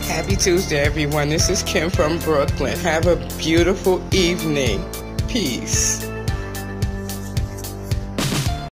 Happy Tuesday, everyone. This is Kim from Brooklyn. Have a beautiful evening. Peace.